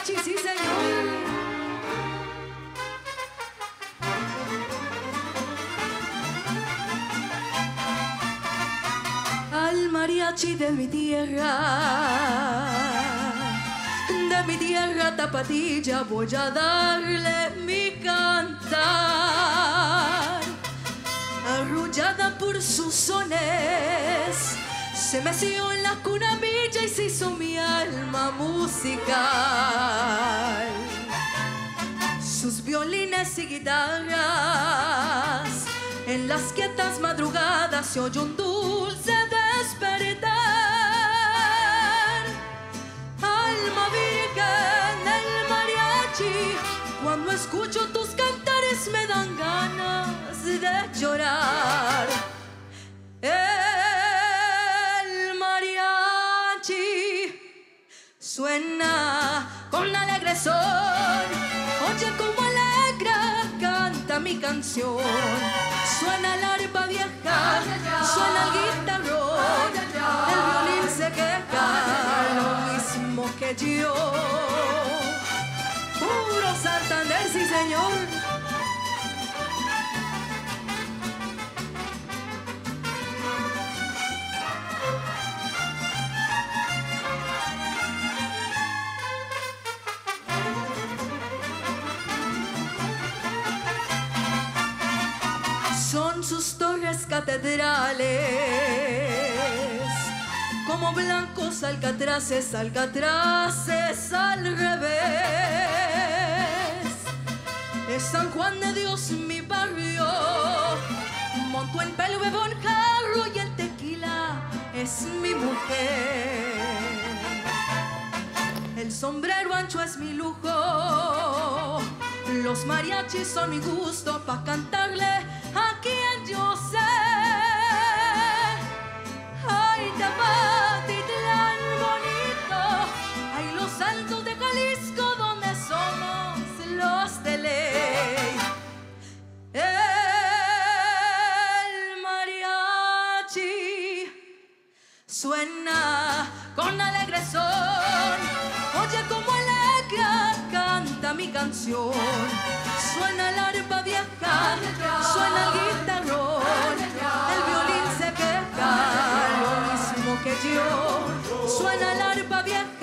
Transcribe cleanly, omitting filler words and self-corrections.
mariachi, sí señor. Al mariachi de mi tierra tapatilla, voy a darle mi cantar. Arrullada por sus sones, se meció en la cuna villa y se hizo mi alma musical. Sus violines y guitarras, en las quietas madrugadas se oye un dulce despertar. Alma virgen del mariachi, cuando escucho tus cantares me dan ganas de llorar. El mariachi suena con alegre son, oye como alegra canta mi canción. Suena el arpa vieja, suena el guitarrón, el violín se queja, lo mismo que yo. Puro Santander, sí señor. Son sus torres catedrales, como blancos alcatraces, alcatraces al revés. Es San Juan de Dios mi barrio, monto en pelo, bebo en jarro y el tequila es mi mujer. El sombrero ancho es mi lujo, los mariachis son mi gusto pa' cantarle a quien yo sé. Ay, Tapatitlán bonito, ay, los altos de Jalisco donde somos los de ley. El mariachi suena con alegre son, oye como alegra canta mi canción. Suena el arpa vieja, suena el guitarrón, el violín se queja, lo mismo que yo. Suena el arpa vieja,